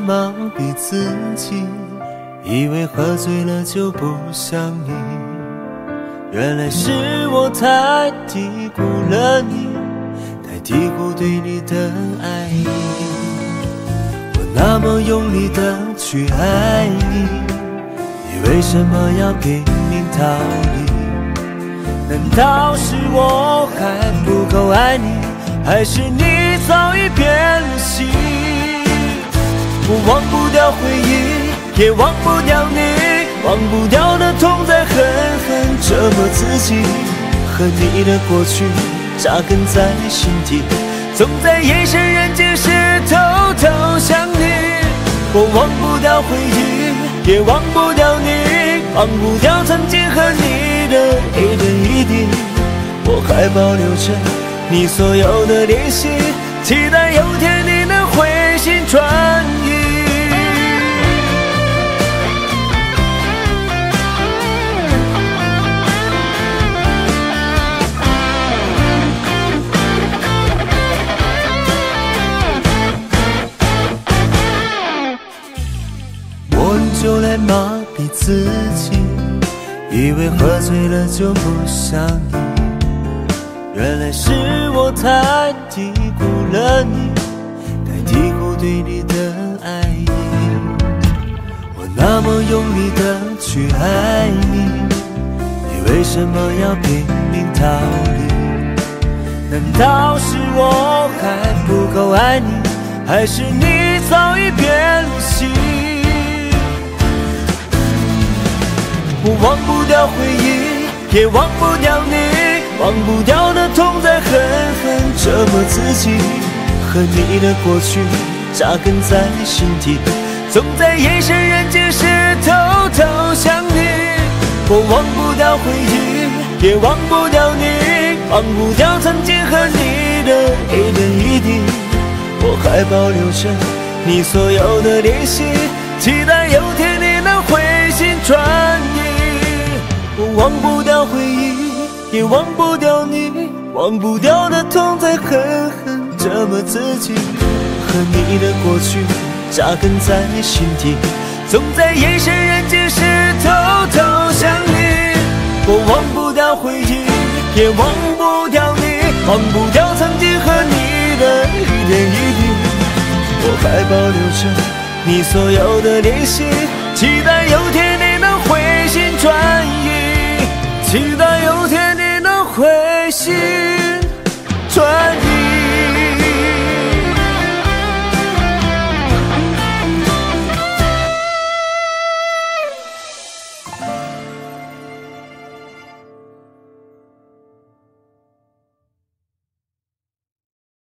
麻痹自己，以为喝醉了就不想你，原来是我太低估了你，太低估对你的爱意。我那么用力的去爱你，你为什么要拼命逃离？难道是我还不够爱你，还是你早已变心？我忘不掉回忆，也忘不掉你，忘不掉的痛在狠狠折磨自己。和你的过去扎根在心底，总在夜深人静时偷偷想你。我忘不掉回忆，也忘不掉你，忘不掉曾经和你的一点一滴。我还保留着你所有的联系，期待有天你能回心转意。我用酒来麻痹自己，以为喝醉了就不想你，原来是我太低估了你，太低估对你的爱意。我那么用力的去爱你，你为什么要拼命逃离？难道是我还不够爱你，还是你早已变心？我忘不掉回忆，也忘不掉你，忘不掉的痛在狠狠折磨自己。和你的过去扎根在心底，总在夜深人静时偷偷想你。我忘不掉回忆，也忘不掉你，忘不掉曾经和你的一点一滴。我还保留着你所有的联系，期待有天你能回心转意。我忘不掉回忆，也忘不掉你，忘不掉的痛在狠狠折磨自己。和你的过去扎根在心底，总在夜深人静时偷偷想你。我忘不掉回忆，也忘不掉你，忘不掉曾经和你的一点一滴。我还保留着你所有的联系，期待有天你能回心转意，期待有天你能回心转意。